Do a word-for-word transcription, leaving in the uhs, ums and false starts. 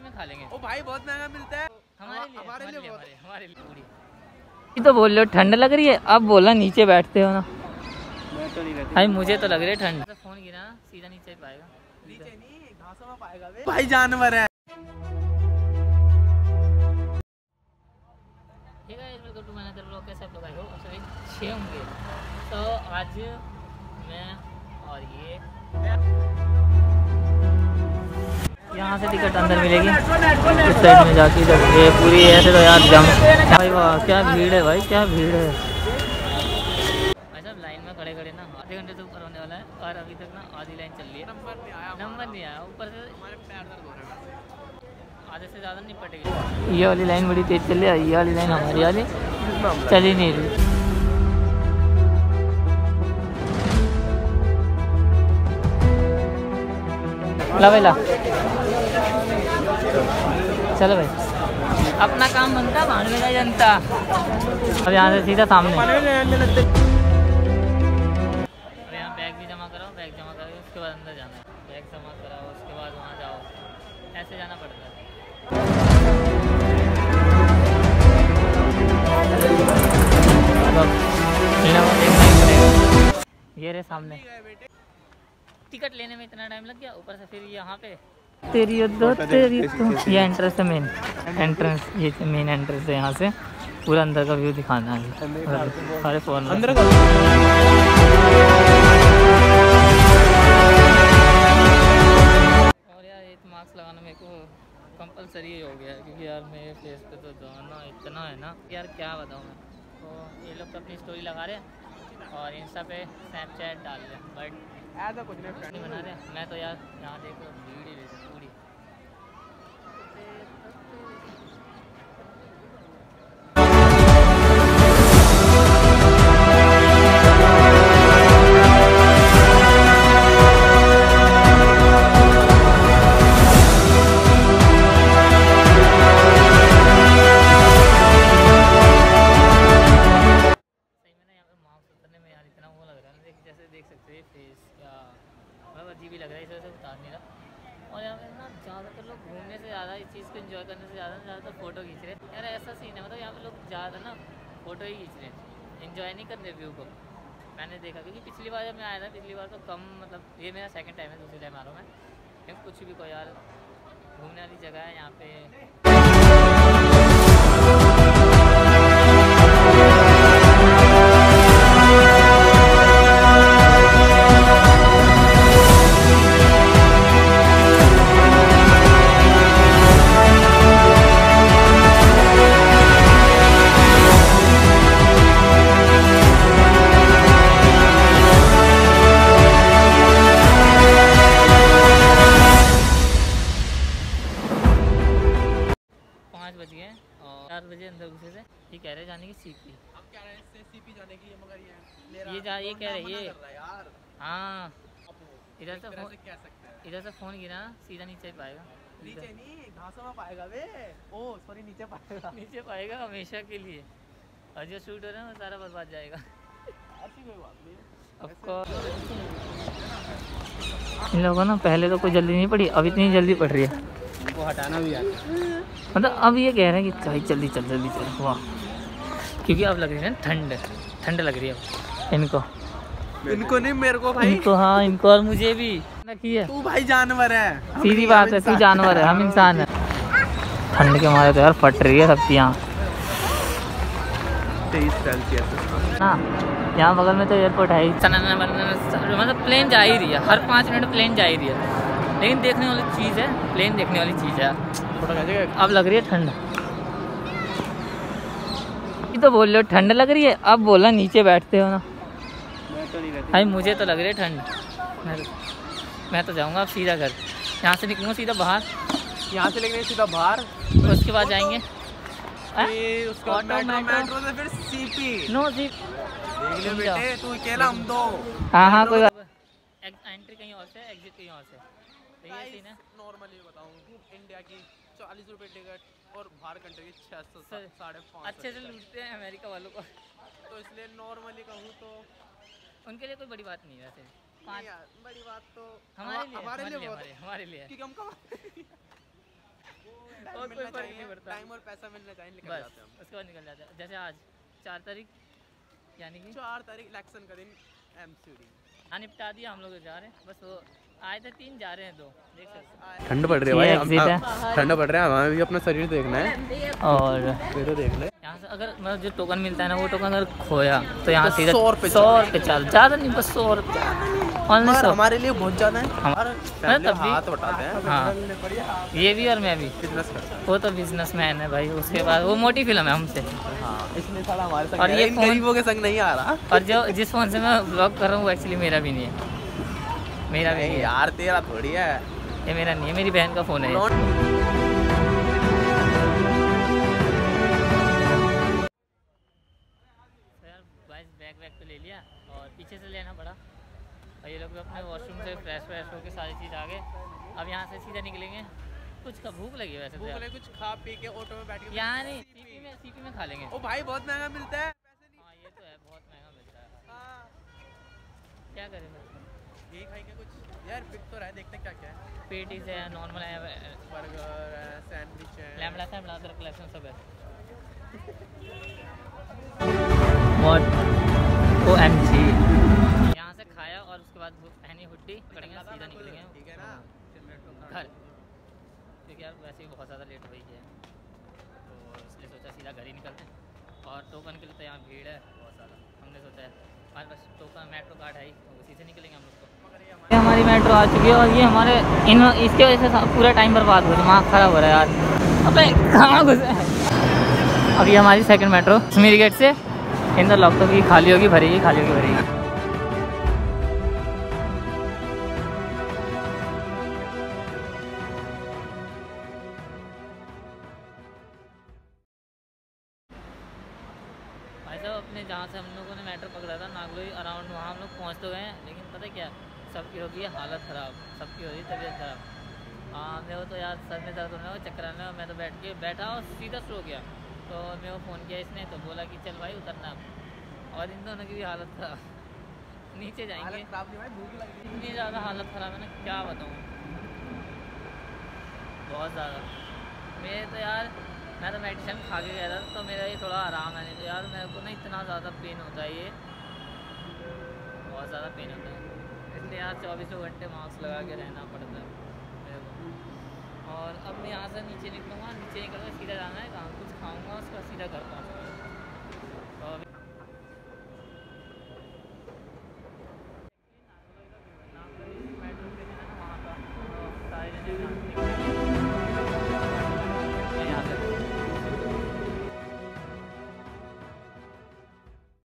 में खा लेंगे। ओ भाई बहुत महंगा मिलता है हमारे लिए हमारे लिए हमारे लिए हमारे लिए। ये तो बोल रहे हो ठंड लग रही है, अब बोला नीचे बैठते हो ना। मैं तो नहीं रहती भाई मुझे तो लग रही है ठंड। फोन गिरा सीधा नीचे पाएगा, नीचे नहीं घासों में पाएगा बे। भाई जानवर है। ठीक है welcome to my other blog. कैसे आप लोग आए हो आप सभी अच्छे होंगे। तो आज मैं और ये यहाँ से टिकट अंदर मिलेगी इस साइड में जाके इधर ये पूरी ऐसे तो यार जम भाई वाह क्या भीड़ है भाई क्या भीड़ है भाई साहब। लाइन में खड़े खड़े ना आधे घंटे से ऊपर होने वाला है और अभी तक ना आधी लाइन चल रही है। नंबर नहीं आया नंबर नहीं आया ऊपर से हमारे पैर दर्द हो रहे हैं। आधे से ज़्यादा नहीं पटेगी। ये वाली लाइन बड़ी तेज चल रही है, ये वाली लाइन हमारी वाली चल ही नहीं रही। ला भाई ला चलो भाई अपना काम बनता भाड़ में जनता। अब यहाँ से सीधा सामने अब यहाँ बैग भी जमा कराओ, बैग जमा कराओ उसके बाद अंदर जाना है। बैग जमा कराओ उसके बाद वहाँ जाओ, ऐसे जाना पड़ता है। ये रहे सामने टिकट लेने में इतना टाइम लग गया, ऊपर से फिर यहाँ पे तेरी दो तेरी तो ये एंट्रेंस है मेन एंट्रेंस, ये मेन एंट्रेंस है। यहाँ से पूरा अंदर का व्यू दिखाना है सारे फोन अंदर का। और यार एक मास्क लगाना मेरे को कंपलसरी हो गया है क्योंकि यार मेरे फेस पे तो जाना इतना है ना यार क्या बताऊँ मैं। तो ये लोग तो अपनी स्टोरी लगा रहे हैं और इंस्टा पे स्नैपचैट डाल रहे हैं बट ऐसा कुछ नहीं बना रहे। मैं तो यार यहाँ देखो भीड़ ही पूरी। अजीब ही लग रहा है इस वजह से उतार नहीं रहा। और यहाँ पे ना ज़्यादातर लोग घूमने से ज़्यादा इस चीज़ को एंजॉय करने से ज़्यादा ज़्यादा फ़ोटो खींच रहे हैं। यार ऐसा सीन है मतलब यहाँ पे लोग ज़्यादा ना फ़ोटो ही खींच रहे हैं, एंजॉय नहीं कर रहे व्यू को। मैंने देखा क्योंकि पिछली बार जब मैं आया था पिछली बार तो कम मतलब ये मेरा सेकंड टाइम है, दूसरी टाइम आ रहा हूँ मैं। लेकिन कुछ भी को यार घूमने वाली जगह है यहाँ पे। बज गए और चार बजे अंदर घुसे थे। ये कह रहे जाने की सीपी। अब क्या रहे हैं सीपी जाने की मगर ये ये जा ये कह रहे ये यार हाँ इधर से फोन कह सकते हैं इधर से फोन गिरा सीधा नीचे पाएगा। नीचे नहीं घासों में पाएगा बे। ओ सॉरी नीचे पाएगा नीचे पाएगा हमेशा के लिए। और जो शूट हो रहा है वो सारा बर्बाद जाएगा। ऐसी कोई बात नहीं इन लोगों ना पहले तो कोई जल्दी नहीं पड़ी, अब इतनी जल्दी पड़ रही है। वो हटाना भी आता है मतलब अब ये कह रहे हैं कि भाई जल्दी चल जल्दी चल वाह क्योंकि अब लग रही है ना ठंड ठंड लग रही है अब इनको इनको नहीं मेरे को भाई इनको हाँ इनको और मुझे भी है। तू भाई जानवर है सीधी बात है, तू जानवर है हम इंसान है। ठंड के मारे तो यार फट रही है सबकी यहाँ ना। यहाँ बगल में तो एयरपोर्ट है मतलब प्लेन जा ही रही है, हर पाँच मिनट प्लेन जा ही रही है। लेकिन देखने वाली चीज़ है, प्लेन देखने वाली चीज़ है। अब लग रही है ठंड। ये तो बोल रहे हो ठंड लग रही है, अब बोला नीचे बैठते हो ना। मैं तो नहीं रहती भाई मुझे तो लग रही है ठंड। मैं, मैं तो जाऊँगा अब सीधा घर, यहाँ से निकलूँगा सीधा बाहर, यहाँ से लेके सीधा बाहर उसके बाद जाएंगे उसके बाद मेट्रो मेट्रो से फिर सीपी नो सीप देख ले बेटे तू अकेला हम दो। हाँ हाँ कोई बात एंट्री कहीं और से एग्जिट कहीं और से। नॉर्मली बताऊँ इंडिया की चालीस रुपए टिकट और बाहर कंट्री की छः सौ साढ़े पाँच अच्छे से लूटते हैं अमेरिका वालों को। तो इसलिए नॉर्मली कहूँ तो उनके लिए कोई बड़ी बात नहीं है वैसे। बड़ी बात तो हमारे लिए हमारे लिए हमारे लिए क्योंकि हम कोई मिलना फर्क नहीं चाहिए, पड़ता। टाइम और पैसा मिलना चाहिए, निकल बस जाते हैं हम। उसके बाद निकल जाता है। जैसे आज चार तारीख यानी कि चार तारीख इलेक्शन का दिन एमसीडी हाँ निपटा दिया हम लोग जा रहे हैं। बस वो आए थे तीन, जा रहे हैं दो, देख सकते हैं। ठंड पड़ रही है ये भाई, exit है। हम- ठंड पड़ रहा है, हमें भी अपना शरीर देखना है। और ये तो देख ले, यहाँ से अगर मतलब जो टोकन मिलता है ना, वो टोकन अगर खोया तो यहाँ तो सीधा सौ रुपये सौ रुपये चार्ज, ज़्यादा नहीं, बस सौ रुपये ऑनलाइन मगर सौ। हमारे लिए बहुत ज़्यादा है। हमारा फैमिली तब भी हाथ उठाते हैं, हाँ, ये भी और मैं भी। बिजनेस करते हैं। वो तो बिजनेसमैन है भाई, उसके बाद वो मोटी फिल्म है हमसे। हाँ, इसलिए साला हमारे संग और है, ये इन फोन- गरीबों के संग नहीं आ रहा। और जो जिस फ़ोन से मैं ब्लॉग कर रहा हूँ वो एक्चुअली मेरा भी नहीं है, मेरा भी नहीं नहीं है, यार, तेरा थोड़ी है। ये मेरा नहीं है, मेरी बहन का फ़ोन है ये। तो यार गाइस बैग वैग तो ले लिया और पीछे से लेना पड़ा, और ये लोग भी अपने वॉशरूम से फ्रेश फ्रेश होकर सारी चीज़ आ गए। अब यहाँ से सीधा निकलेंगे, कुछ का भूख लगी है वैसे तो भूख यार। लगे, कुछ खा पी के ऑटो में बैठ के यहाँ नहीं, सीपी में सीपी में खा लेंगे। ओ भाई बहुत महंगा मिलता है, पैसे नहीं। हाँ ये तो है, बहुत महंगा मिलता है, हाँ, क्या करें फिर। यही खाएंगे कुछ यार, बिक तो रहा है, देखते हैं क्या क्या है। पेटीज है, नॉर्मल है, बर्गर है, सैंडविच है। लैम्बडा सैम्बडा अदर कलेक्शन सब है। What O M G. यहाँ से खाया और उसके बाद वो पहनी हुड्डी पकड़ेंगे, सीधा निकलेंगे ठीक है ना, घर, क्योंकि यार वैसे ही बहुत ज़्यादा लेट हो गई है, तो इसलिए सोचा सीधा घर ही निकलते हैं। और टोकन के लिए तो यहाँ भीड़ है बहुत ज़्यादा, हमने सोचा है हमारे पास टोकन मेट्रो कार्ड है ही, तो उसी से निकलेंगे हम लोग को। ये हमारी मेट्रो आ चुकी है और ये हमारे इन इसके वजह से पूरा टाइम बर्बाद हो रहा है, दिमाग ख़राब हो रहा है यार। अबे कहाँ घुसे हैं। अब ये हमारी सेकंड मेट्रो कश्मीरी गेट से इंदर लॉक, तो भी खाली होगी भरेगी, खाली होगी भरेगी। भाई साहब अपने जहाँ से हम लोगों ने मेट्रो पकड़ा था नागलोई अराउंड, वहाँ हम लोग पहुँच तो गए हैं, लेकिन पता है क्या, सबकी होगी है हालत ख़राब, सबकी हो रही है तबीयत ख़राब। हाँ मेरे को तो यार सर में दर्द होने लगा, चक्कर आने लगा, मैं तो बैठ के बैठा और सीधा सो गया। तो मेरे को फ़ोन किया इसने, तो बोला कि चल भाई उतरना अब, और इन दोनों की भी हालत ख़राब, नीचे जाएंगे। हालत खराब नहीं भाई, भूख लग रही इतनी ज़्यादा हालत ख़राब है ना, क्या बताऊँ, बहुत ज़्यादा। मेरे तो यार मैं तो मेडिसिन खा के गया था, तो मेरा ये थोड़ा आराम है, नहीं तो यार मेरे को ना इतना ज़्यादा पेन होता है, ये बहुत ज़्यादा पेन होता है, इसलिए यार चौबीसों घंटे मास्क लगा के रहना पड़ता है मेरे को। और अब मैं यहाँ से नीचे निकलूँगा, नीचे निकल कर सीधा जाना है, कहाँ कुछ खाऊँगा, उसका सीधा घर पहुँचूँगा।